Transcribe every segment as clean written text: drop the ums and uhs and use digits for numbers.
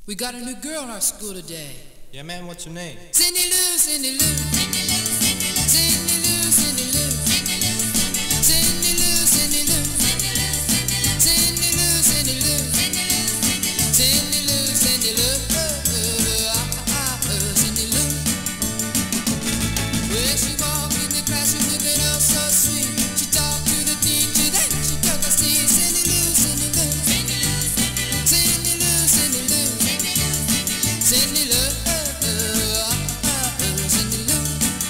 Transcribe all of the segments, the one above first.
We got a new girl in our school today. Yeah, man, what's her name? Cindy Lou, Cindy Lou. Cindy Lou, Cindy Lou. Cindy Lou, Cindy Lou. Cindy Lou, Cindy Lou. Cindy Lou, Cindy Lou. Cindy Lou, Cindy Lou. Cindy Lou. Well, she walked in the classroom looking oh so sweet. She talked to the teacher, then she took a seat. Cindy Lou, Cindy Lou. Cindy Lou, Cindy Lou. Cindy Lou, Cindy Lou. Cindy Lou. Cindy Lou.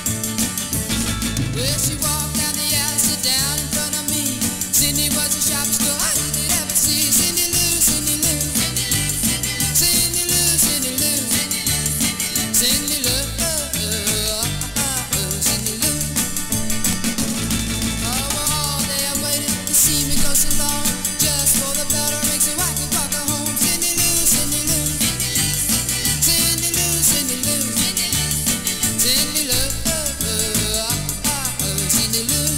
Well, she walked down the aisle, sit down in front of me. Cindy was the sharpest girl I could ever see. Cindy Lou, Cindy Lou. Cindy Lou, Cindy Lou. Cindy Lou. Cindy Lou. Oh, well, all day I waited to see me go so long, just for the bell to ring so I could walk her home. Cindy Lou, Cindy Lou. Cindy Lou, Cindy Lou. Cindy Lou. Cindy Lou.